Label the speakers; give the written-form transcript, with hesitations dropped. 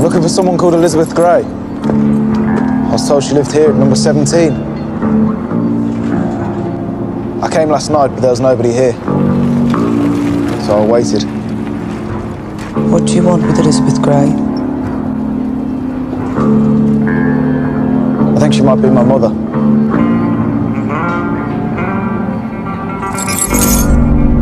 Speaker 1: looking for someone called Elizabeth Gray. I was told she lived here at number 17. I came last night, but there was nobody here. So I waited.
Speaker 2: What do you want with Elizabeth Gray?
Speaker 1: I think she might be my mother.